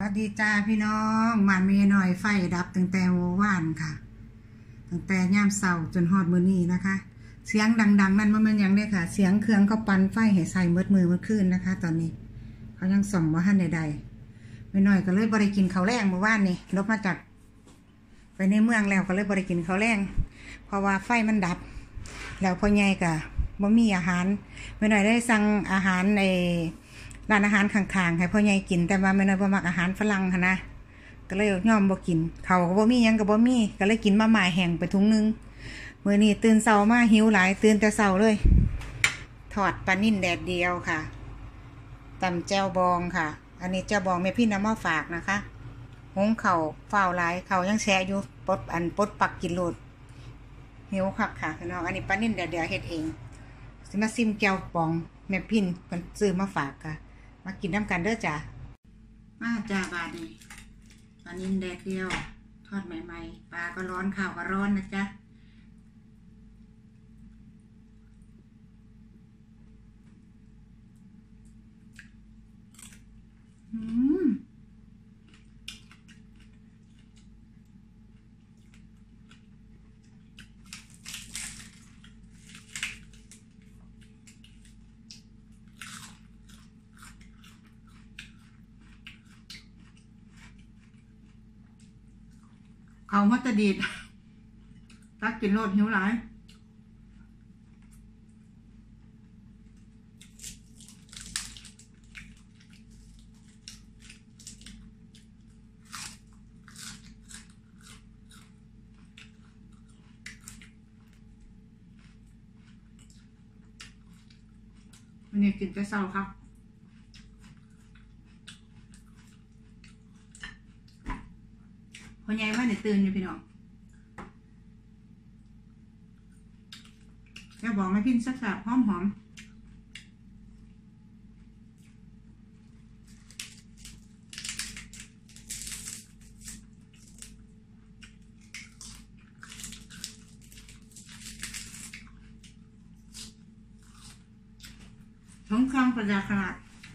สวัสดีจ้าพี่น้องมาเมย์หน่อยไฟดับตั้งแต่ว่านค่ะตั้งแต่ย่ามเสาจนฮอดมื้อนี้นะคะ เสียงดังๆนั่นมันยังได้ค่ะเสียงเครื่องเขาปั่นไฟให้ใส่มือคืนนะคะ ตอนนี้เขายังส่อมว่าท่านใดๆไม่น้อยก็เลยบริกินข้าวแรงเมื่อวานนี่ลบมาจากไปในเมืองแล้วก็เลยบริกินข้าวแรงเพราะว่าไฟมันดับแล้วพ่อใหญ่ก็บ่มีอาหารไม่น้อยได้สั่งอาหารในร้านอาหารข้างๆให้พ่อใหญ่กินแต่ว่าไม่น้อยบ่มักอาหารฝรั่งค่ะนะก็เลยยอมบ่กินเขาก็บ่มียังก็บ่มีก็เลยกินมาม่าแห้งไปถุงนึงมื้อนี้ตื่นเช้ามาหิวหลายตื่นแต่เช้าเลยทอดปลานิ่นแดดเดียวค่ะตำแจ่วบองค่ะอันนี้แจ่วบองแม่พี่นำมาฝากนะคะหุงข้าวเฝ้าหลายข้าวยังแช่อยู่ปดปักกินโลดหิวคักค่ะพี่น้องอันนี้ปลานิ่นแดดเดียวเฮ็ดเองสิมาซิมแจ่วบองแม่พินเพิ่นซื้อมาฝากค่ะมากินน้ำกันเด้อจ้ะมาจ้าบาดนี้ปลานิ่นแดดเดียวทอดใหม่ๆปลาก็ร้อนข้าวก็ร้อนนะจ๊ะเขามัตดีดตักกินโลดหิวหลายวันนี้กินแต่เช้าครับพอใหญ่ว่าเนี่ยตื่นอยู่พี่น้องแกบอกไม่พินสักหอมทั้งเครื่องประหยัดขนาด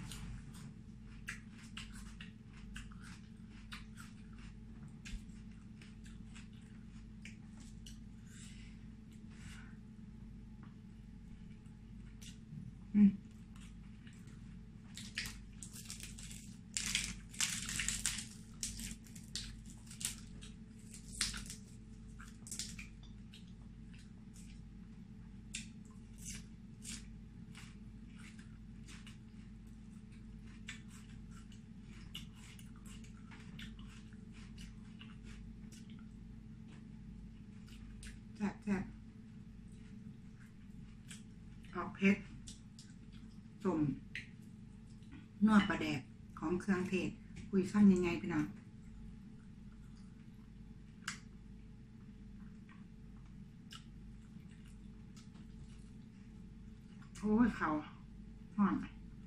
แซ่บออกเผ็ดส้มนวดปลาแดกของเครื่องเทศคุยขั้นยังไงพี่น้องโอ้ยเขาห่อน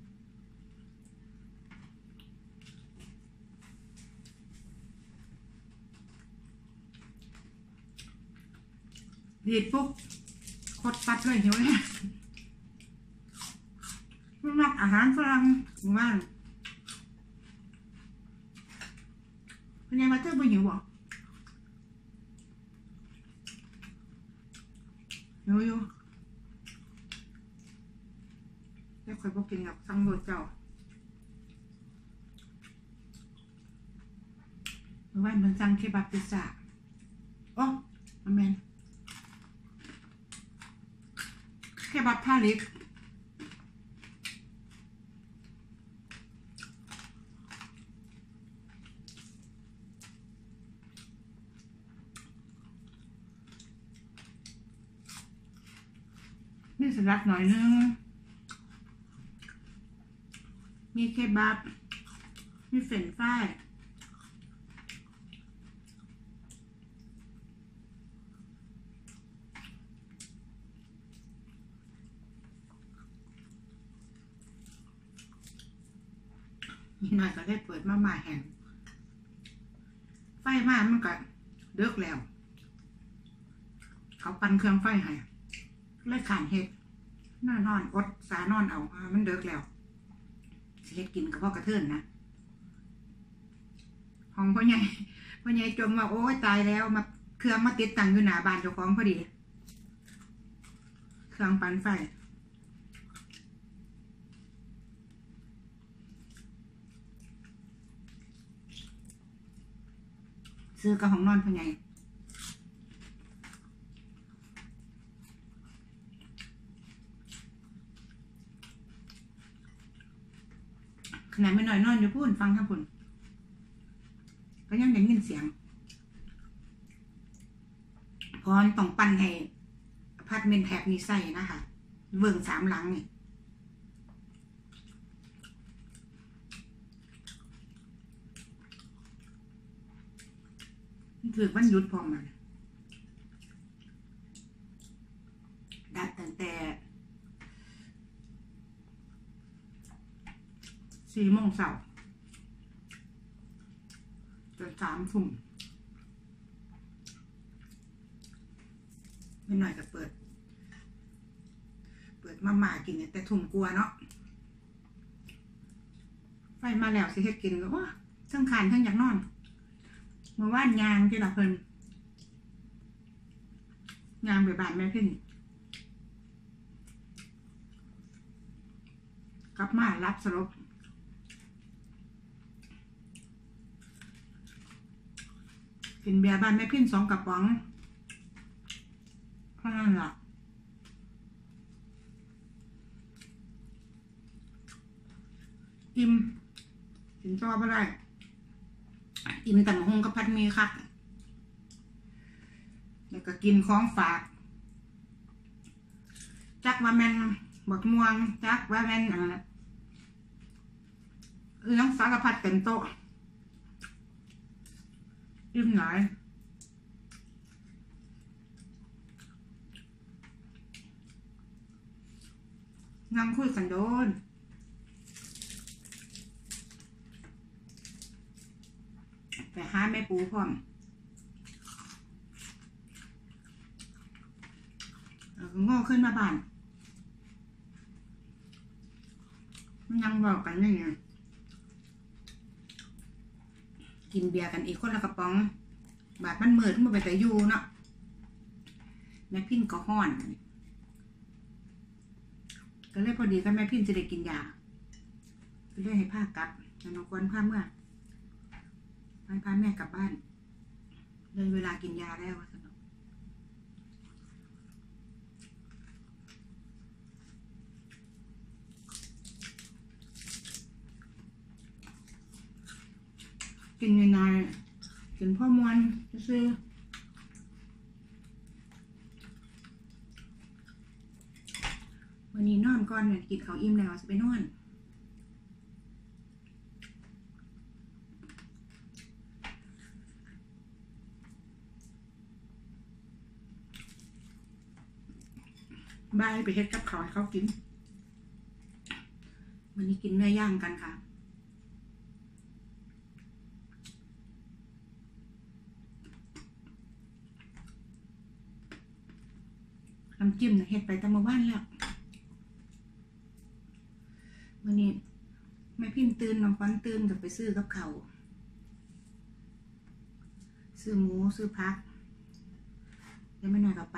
ดีดปุ๊บคดปัดเลยหิวเลยไม่มักอาหารฝรั่งบ้านเป็นไงมาเจอไปหิวบ่หิวแล้วคอยบอกกินกับซังโดเจ้าเมื่อวานมันสั่งเคบับพิซซ่าโอ้แมนเคบับผ้าเล็กมีสลัดหน่อยนึงมีเคบับมีเฟรนช์ฟรายมีหน่อยก็ได้เปิดมาม่าแห้งไฟมามันก็เลิกแล้วเขาปั่นเครื่องไฟให้เลยขานเห็ดนอนอดสานอนเอามันเลิกแล้วเฮ็ดกินกับพ่อกระเทือนนะของพ่อใหญ่จมมาโอ้ยตายแล้วมาเครื่องมาติดตั้งอยู่หน้าบ้านเจ้าของพอดีเครื่องปั่นไฟซื้อกับของนอนพ่อใหญ่ขนาดไม่น้อยนอนอยู่พูดฟังทั้งคนก็ยังได้ยินเสียงพรต้องปั่นให้อพาร์ตเมนต์แถบนี้ใส่นะคะเบิ่ง3 หลังนี่ถือวันหยุดพอมันดัดตั้งแต่4 โมงเช้าจน3 ทุ่มไม่หน่อยก็เปิดมากินเนี่ยแต่ทุ่มกลัวเนาะไฟมาแล้วสิเฮ็ดกินก็ว่าทั้งคานทั้งอยากนอนเมื่อวานยางที่ละเพิ่นยางไปบ้านแม่พี่กลับมารับสลบกินเบียร์บ้านแม่พี่2 กระป๋องเท่านั้นล่ะอิ่มกินชอบไม่ได้อิ่มแต่หงกับพัดมีค่ะแล้วก็กินของฝากจักว่าแมนบดม่วงจักว่าแมนน้องสารพัดเต็มโต๊ะอิ่มหน่อยนั่งคุยกันโดนไปหาแม่ปูพร้อมโง่ขึ้นมาบ้านมันยังบอกกันนี่ไงกินเบียร์กันอีกคนละกระป๋องบาดมันมืดมันไปแต่ยูเนาะแม่พินก็ห้อนก็เลยพอดีก็แม่พินจะได้กินยาก็เลยให้ผ้ากลับแล้วน้องควรผ้าเมื่อพาแม่กลับบ้านเลยเวลากินยาแล้วสนุกกินยังไงกินพ่อมวนซื้อวันนี้นอนก่อนเนี่ยกินข้าวอิ่มแล้วจะไปนอนบายไปเฮ็ดกับข้าวให้เขากินวันนี้กินเนื้อย่างกันค่ะน้ำจิ้มเฮ็ดไปแต่เมื่อวานแล้ววันนี้แม่พิมพ์ตื่นน้องควันตื่นกับไปซื้อกับเขาซื้อหมูซื้อผักยังไม่หน่อยกับไป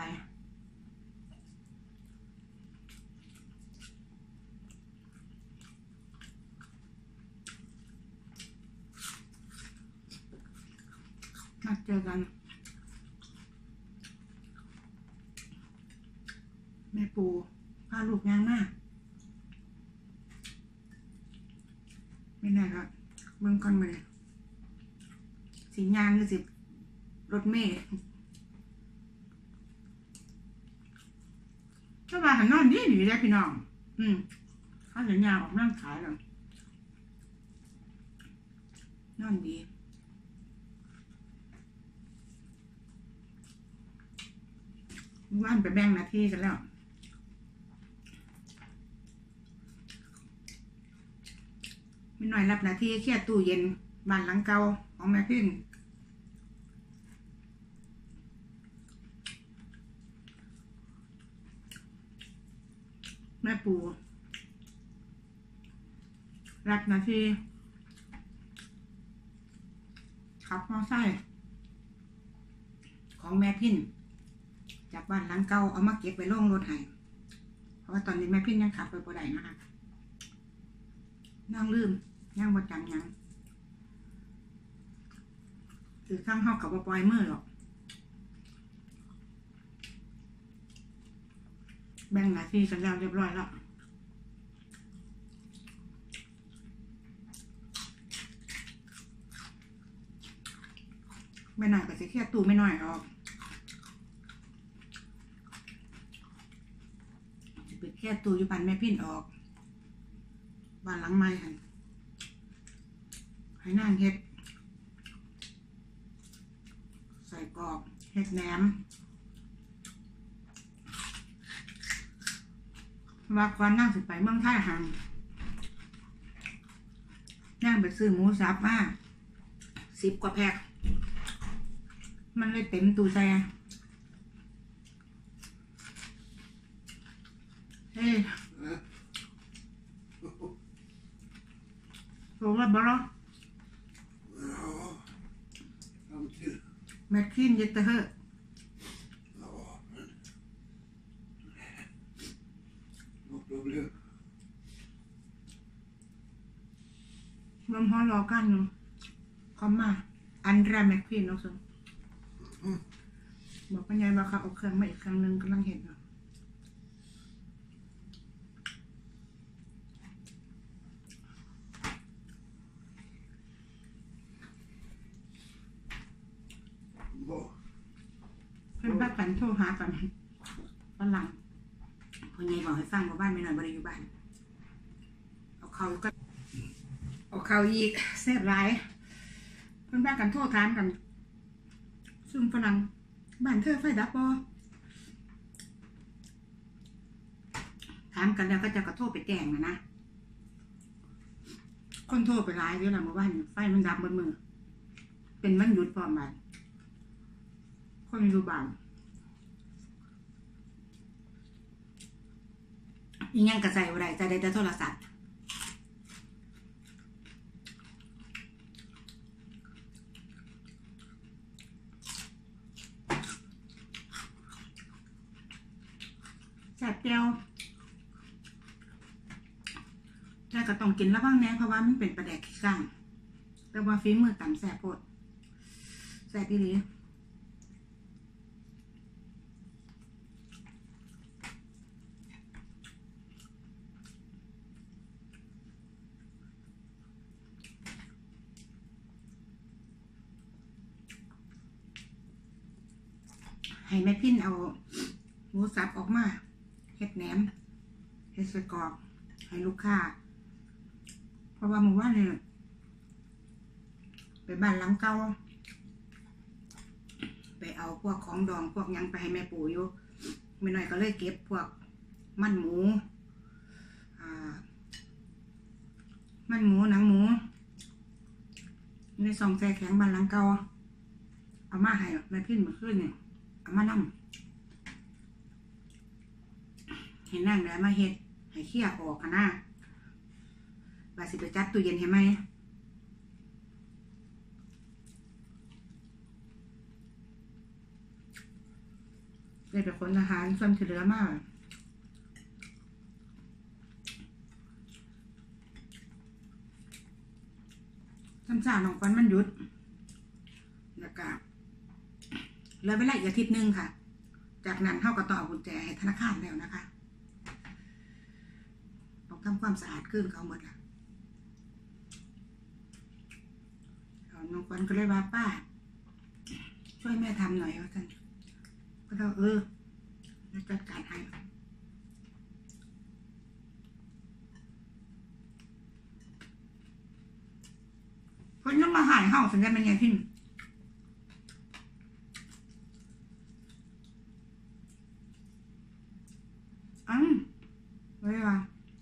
มาเจอกันแม่ปูพาลูกย่างมากไม่แน่ครับเบิ่งก่อนมาเลยสีย่างหรือสิรถเมล์ถ้าว่าหันนอนดีได้พี่น้องเขาจะย่างออกนั่งขายแล้วนอนดีว่านไปแบ่งหน้าที่กันแล้วไม่หน่อยรับหน้าที่เคลียร์ตู้เย็นบ้านหลังเก่าของแม่พินแม่ปูรับหน้าที่ขับมอไซค์ของแม่พินจากบ้านหลังเก่าเอามาเก็บไปลงรถให้เพราะว่าตอนนี้แม่พินยังขับไปบ่ได้นะคะนั่งลืมยังบ่จำยังคือข้างห้องกับบ่ปล่อยมือหรอกแบ่งหน้าที่กันแล้วเรียบร้อยแล้วไม่หน่อยก็จะเครียดตู้ไม่หน่อยหรอกจะไปเครียดตู้อยู่บ้านแม่พินออกบ้านหลังใหม่ให้นั่งเฮ็ดใส่กรอกเฮ็ดแหนมว่าก่อนนั่งสิไปเมืองไทยหันนั่งไปซื้อหมูสับมา10 กว่าแพ็คมันเลยเต็มตู้แช่เฮ้ยรู้ว่าบ่หรอแมคคินเยตเตอร์รวมห้อรอกันเนาะเขามาอันแรกแมคคินเนาะสิบอกปัญญาว่าเขาเอาเครื่องมาอีกครั้งหนึ่งกำลังเห็นเนาะเพื่อนบ้านกันโทรหากันฝรั่งคนใหญ่บอกให้ฟังว่าบ้านไม่นอนบริอยู่บ้านเอาเขาก็เอาเขาอีกแซ่บร้ายเพื่อนบ้านกันโทรถามกันซึ่งฝรั่งบ้านเธอไฟดับบ่ถามกันแล้วก็จะกระโทษไปแจ้งนะคนโทรไปร้ายด้วยนะเมื่อวานไฟมันดับบนมือเป็นวันหยุดพร้อมบ้านคนอยู่บ้านอีกอย่างกระใส่อะไรจะได้แต่โทรศัพท์แซ่บเจียวแต่ก็ต้องกินแล้วบ้างแน่เพราะว่ามันเป็นปลาแดกขี้ก้างแต่ว่าฝีมือต่ำแซ่บโพดแซ่บดีเลยให้แม่พินเอาหมูสับออกมาเห็ดแหนมเห็ดไส้กรอกให้ลูกค้าเพราะว่าหมู่บ้านเนี่ยไปบ้านหลังเก่าไปเอาพวกของดองพวกยังไปให้แม่ปู่อยู่ไม่น้อยก็เลยเก็บพวกมันหมูหนังหมูในซองแช่แข็งบ้านหลังเก่าเอามาให้แม่พินเมื่อคืนเนี่ยเอามานั่งเห็นนั่งได้มาเฮ็ดให้เคี่ยออกกันนะบาสิไปจัดตู้เย็นให้ไหมได้เป็นคนอาหารส่วนที่เหลือมากซ้ำซ่าน้องควันมันหยุดแล้วก็แล้วเวลาอีกอาทิตย์นึงค่ะจากนั้นเท่ากับต่อกุญแจให้ธนาคารแล้วนะคะต้องทำความสะอาดขึ้นเขาหมดละน้องควันก็เลยว่าป้าช่วยแม่ทำหน่อยว่าท่านก็ต้องแล้วจัดการให้คนยังมาหายเห่าสัญญาณเป็นไงพี่เลยว่า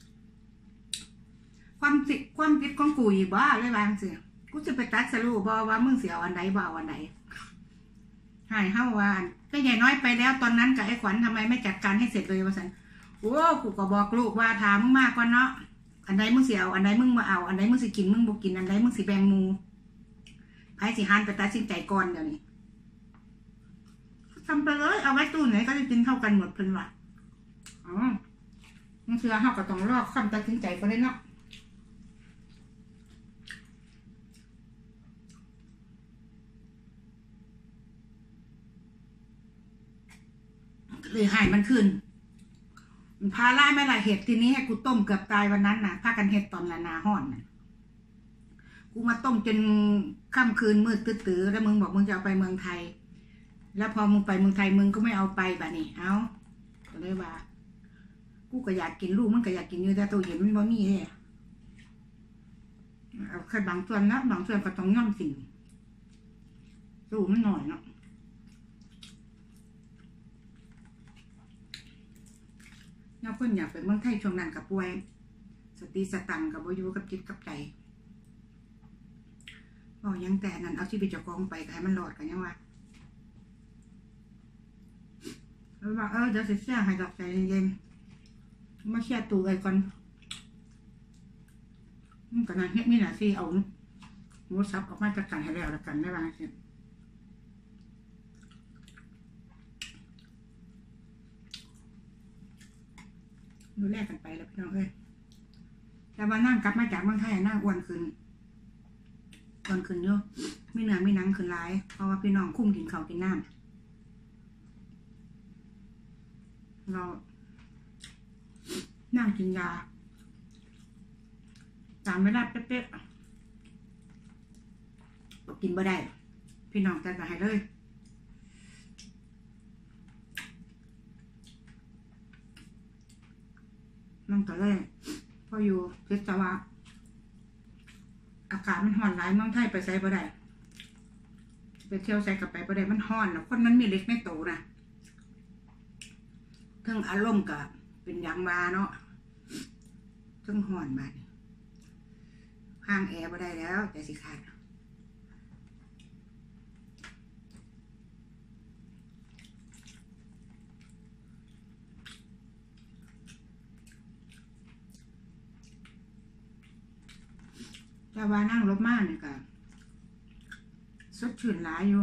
ความผิดของกูอีกบ้าเลยว่าสิกูจะไปตัดสรุปบ่ว่ามึงเสียอันใดบ่อันใดหายเห่าว่าก็ใหญ่น้อยไปแล้วตอนนั้นกับไอ้ขวัญทำไมไม่จัดการให้เสร็จเลยว่าสันโอ้กูก็บอกลูกว่าถามมึงมากกว่าเนาะอันใดมึงเสียอันใดมึงมาเอาอันใดมึงสิกินมึงบ่กินอันใดมึงสิแบ่งมูไผไอ้สิหันไปตัดสินใจก่อนเดี๋ยวนี้ทำไปเลยเอาไว้ตู้ไหนก็จะกินเท่ากันหมดเพิ่นว่ะอ๋อมันเชื่อเฮาก็ต้องรอคำตัดสินใจก็ได้เนาะเลยหายมันขึ้นพาไล่ไม่ไรเห็ดทีนี้ให้กูต้มเกือบตายวันนั้นน่ะพากันเห็ดตอนละนาห่อนน่ะกูมาต้มจนค่ำคืนมืดตื้อๆแล้วมึงบอกมึงจะเอาไปเมืองไทยแล้วพอมึงไปเมืองไทยมึงก็ไม่เอาไปแบบนี้เอาก็เลยว่ากูก็อยากกินลูกมันก็อยากกินอยู่แต่ตัวเห็นมันบ่มีเลยเอาแค่บางส่วนนะบางส่วนก็ต้องย่อมสิ่งสู้มันหน่อยเนาะเนาะเพิ่นอยากไปเมืองไทยช่วงนั้นกับป่วยสติสตังกับวิญญาณกับจิตกับใจบอกยังแต่นั้นเอาชีวิตเจ้าของไปให้มันรอดกันยังวะแล้วว่าเดี๋ยวเสียให้ดอกใจเย็นๆมาเชียร์ตัวไอ้ก่อนกันนั้นเฮ็ดมีหน้าที่เอาหมูสับออกมาจัดการให้แล้วกันได้บ้างสิดูแลกันไปแล้วพี่น้องเอ้ยแต่ว่านั่งกลับมาจากเมืองไทยนั่งอ้วนขึ้นเยอะมีเนื้อมีหนังขึ้นหลายเพราะว่าพี่น้องคุ้มกินข้าวกินน้ำเรานั่งกินยาตามไม่ได้เป๊ะๆกินบ่ได้พี่น้องจัดมาให้เลยนั่งต่อเลยพออยู่พิจารณาอากาศมันร้อนหลายเมืองไทยไปใส่บ่ได้ไปเที่ยวใส่กับไปบ่ได้มันร้อนแล้วคนมันมีเล็กไม่โตนะทั้งอารมณ์กับเป็นอย่างมาเนาะทั้งร้อนมาข้างแอร์บ่ได้แล้วแต่สิขาดแต่ว่านั่งรถมากเนี่ยก็สดชื่นหลายอยู่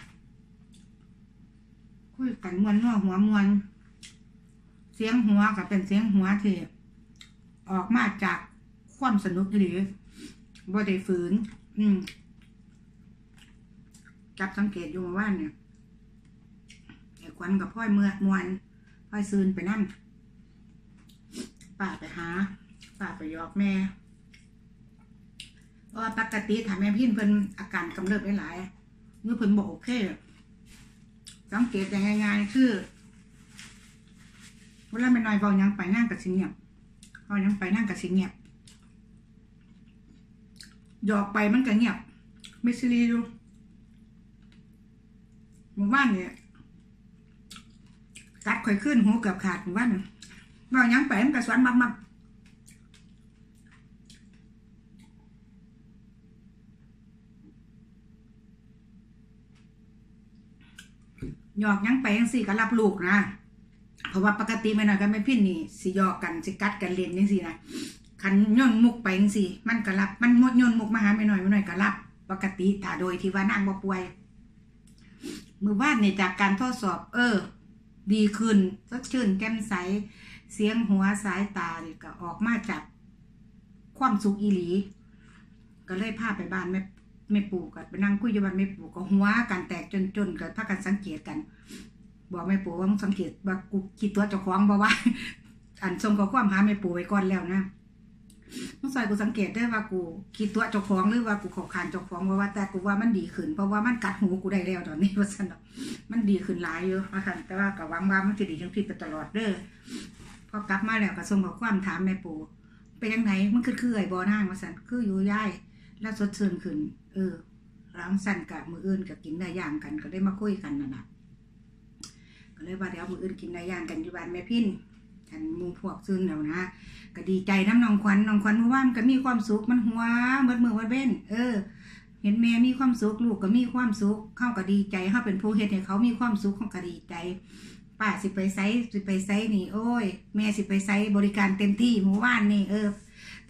คุยกันมวนนัวหัวมวนเสียงหัวกับเป็นเสียงหัวที่ออกมาจากความสนุกหรือบ่ได้ฝืนจับสังเกตอยู่ว่าเนี่ยไอ้ควันกับพ่อยเมื่อมวนพ่อยซืนไปนั่นป้าไปหาป้าไปยอกแม่เพราะปกติถ้าแม่พินเพิ่นอาการกำเริบหลายเมื่อเพิ่นบอกโอเคสังเกตอย่างง่ายๆคือเวลาไม่น้อยเบายังไปนั่งกับสิเงียบเบายังไปนั่งกับสิเงียบหยอกไปมันก็เงียบไม่ซีรีดูหมู่บ้านเนี่ยกัดข่อยขึ้นหูเกือบขาดหมู่บ้านเบายังไปมันก็สวนมับหยอกยังไปยังสี่ก็รับลูกนะเพราะว่าปกติไม่น้อยก็ไม่พิ้นนี่สิหยอกกันสิกัดกันเล่นยังสี่นะคันย่นมุกไปยังสี่มันก็รับมันมดย่นมุกมาหาไม่น้อยก็รับปกติถ้าโดยที่ว่านั่งบ่ป่วยมือวาดเนี่ยจากการทดสอบดีขึ้นสดชื่นแก้มใสเสียงหัวสายตาเนี่ยก็ออกมาจากความสุขอีหลีก็เลยพาไปบ้านไม่ปู่กันไปนั่งคุยอยู่บ้านไม่ปู่ก็หัวกันแตกจนก็พากันสังเกตกันบอกไม่ปู่ว่ามึงสังเกตว่ากูคิดตัวเจ้าของบอกว่าอันทรงกับความหาไม่ปู่ไว้ก่อนแล้วนะมึงใส่กูสังเกตได้ว่ากูคิดตัวเจ้าของหรือว่ากูขอขานเจ้าของว่าแต่กูว่ามันดีขึ้นเพราะว่ามันกัดหูกูได้แล้วตอนนี้ว่าสนุกมันดีขึ้นหลายเยอะนะคะแต่ว่ากับหวังว่ามันจะดีจังที่ไปตลอดเด้อพอกลับมาแล้วก็ทรงกับความถามแม่ปู่ไปยังไงมันคือไอ้บ่อนั่งว่าสันคืออยู่ย่ายแล้วสดชื่นขึ้นร้างสั่นกับมืออื่นกับกินได้ย่างกันก็ได้มาคุยกันนะก็เลยว่าเดี๋ยวมืออื่นกินได้ย่างกันอยู่บ้านแม่พินกันมูพวกซึ่งแล้วนะก็ดีใจน้ำน้องขวัญเมื่อวานก็มีความสุขมันหัวเมื่อวันเว้นเห็นแม่มีความสุขลูกก็มีความสุขเข้าก็ดีใจเข้าเป็นผู้เฮ็ดให้เขามีความสุขเขาก็ดีใจป้าสิไปไซนี่โอ้ยแม่สิไปไซบริการเต็มที่เมื่อวานนี่ท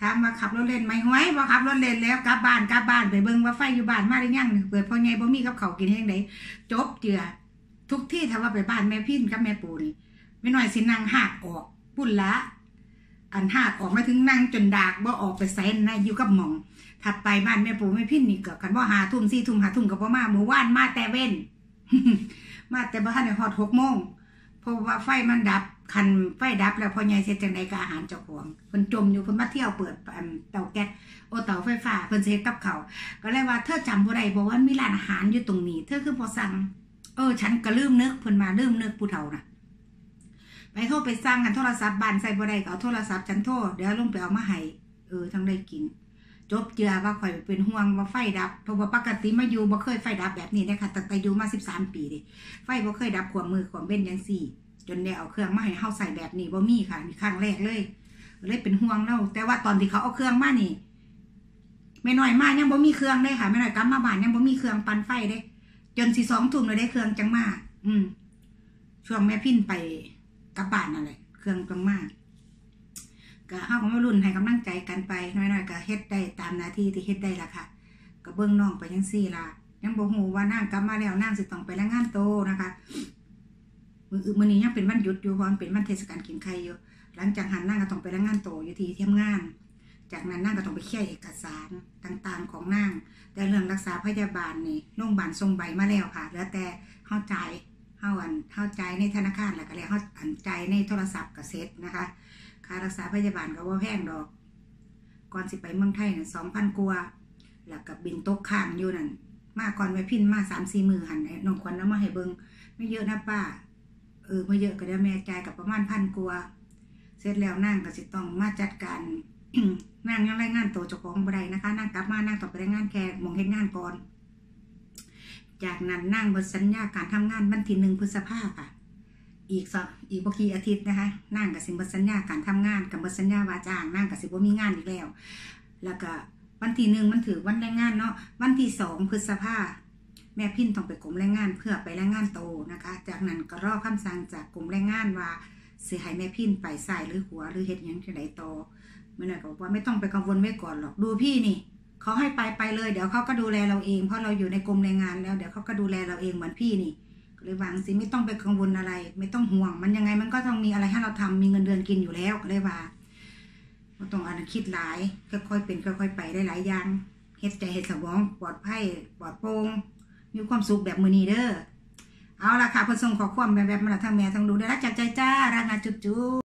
ถามว่าขับรถเล่นไหมห้วยบ่ขับรถเล่นแล้วกลับบ้านไปเบิ่งว่าไฟอยู่บ้านมาหรือยังเปิดพ่อใหญ่บ่มีกับเขากินยังไงจบเจือทุกที่ถ้าว่าไปบ้านแม่พินกับแม่ปูนี่ไม่น้อยสินั่งหักออกปุ่นละอันหักออกมาถึงนั่งจนดากบ่ออกไปไสนะอยู่กับหม่องถัดไปบ้านแม่ปูแม่พินนี่เกิดกันบ่5 ทุ่ม4 ทุ่ม5 ทุ่มกับบ่มาเมื่อวานมาแต่เว้น มาแต่บ่ทันได้ฮอด6 โมงเพราะว่าไฟมันดับคันไฟดับแล้วพ่อใหญ่เสร็จจังได๋ก็อาหารเจ้าของเพิ่นจมอยู่เพิ่นมาเที่ยวเปิดเตาแก๊สเตาไฟฟ้าเพิ่นเฮ็ดกับเขาก็เลยว่าเธอจำบ่ได้บอกว่ามีร้านอาหารอยู่ตรงนี้เธอคือบ่สั่งฉันก็ลืมนึกเพิ่นมาลืมนึกผู้เฒ่าน่ะไปโทรไปสั่งกันโทรศัพท์บ้านใส่บ่ได้ก็เอาโทรศัพท์ฉันโทรเดี๋ยวลงไปเอามาให้ทั้งได้กินจบเจือว่าข่อยเป็นห่วงว่าไฟดับเพราะว่าปกติมาอยู่บ่เคยไฟดับแบบนี้นะคะตั้งแต่อยู่มา13 ปีดิไฟบ่เคยดับขวมมือขวมเบ้นจังซี่จนได้เอาเครื่องมาให้เฮาใส่แบบนี้บ่มีค่ะนี่ครั้งแรกเลยเป็นห่วงเนาะแต่ว่าตอนที่เขาเอาเครื่องมานี่แม่น้อยมายังบ่มีเครื่องเลยค่ะแม่น้อยกลับมาบ้านยังบ่มีเครื่องปั่นไฟเด้จนสิ2 ทุ่มเลยได้เครื่องจังมาช่วงแม่พินไปกลับบ้านนั่นแหละเครื่องจังมาก็เฮาก็มารุ่นให้กำลังใจกันไปน้อยๆก็เฮ็ดได้ตามหน้าที่ที่เฮ็ดได้ล่ะค่ะก็เบิ่งน้องไปจังซี่ล่ะยังบ่ฮู้ว่านางกลับมาแล้วนางสิต้องไปรายงานโตนะคะมื้อนี้ยังเป็นวันหยุดอยู่เพราะมันเป็นวันเทศกาลกินไข่อยู่หลังจากหันนางก็ต้องไปรายงานโตอยู่ที่ทำงานจากนั้นนางก็ต้องไปเคลียร์เอกสารต่างๆของนางแต่เรื่องรักษาพยาบาลนี่โรงพยาบาลส่งใบมาแล้วค่ะเหลือแต่เฮาจ่ายในธนาคารแล้วก็แล้วเฮาจ่ายในโทรศัพท์ก็เสร็จนะคะค่ารักษาพยาบาลก็บ่แพงดอกก่อนสิไปเมืองไทยน่ะ 2,000 กว่าแล้วก็บินตกค้างอยู่นั่นมาก่อนไว้พินมา 3-4 มื้อหั่นน้องขวัญเอามาให้เบิ่งไม่เยอะนะป้าไม่เยอะก็ได้แม่จ่ายกับประมาณ1,000 กว่าเสร็จแล้วนางก็สิต้องมาจัดการ นางยังรายงานตัวเจ้าของบ่ได้นะคะนางกลับมานางต้องไปรายงานแค่หม่องเฮ็ดงานก่อนจากนั้นนางเบิดสัญญาการทำงานวันที่1 พฤษภาคมค่ะอีกบ่กี่อาทิตย์นะคะนางก็สิเบิดสัญญาการทำงานกับเบิดสัญญาว่าจ้างนางก็สิบ่มีงานอีกแล้วก็วันที่1มันถือวันแรงงานเนาะวันที่2 พฤษภาคมแม่พินต้องไปกรมแรงงานเพื่อไปแรงงานโตนะคะจากนั้นก็รอคำสั่งจากกรมแรงงานว่าสิให้แม่พินไปซ้ายหรือขวาหรือเฮ็ดหยังจังได๋ต่อไม่น่าก็บอกว่าไม่ต้องไปกังวลไว้ก่อนหรอกดูพี่นี่เขาให้ไปเลยเดี๋ยวเขาก็ดูแลเราเองเพราะเราอยู่ในกรมแรงงานแล้วเดี๋ยวเขาก็ดูแลเราเองเหมือนพี่นี่ก็เลยวางสิไม่ต้องไปกังวลอะไรไม่ต้องห่วงมันยังไงมันก็ต้องมีอะไรให้เราทำมีเงินเดือนกินอยู่แล้วก็เลยว่าไม่ต้องคิดหลายค่อยๆเป็นค่อยๆไปได้หลายอย่างเฮ็ดใจเฮ็ดสมองปลอดภัยปลอดโปร่งมีความสุขแบบมื้อนี้เด้อเอาล่ะค่ะเพิ่นส่งข้อความแบบมาทั้งแม่ทั้งลูกได้รักจากใจจ้ารักนะจุ๊บ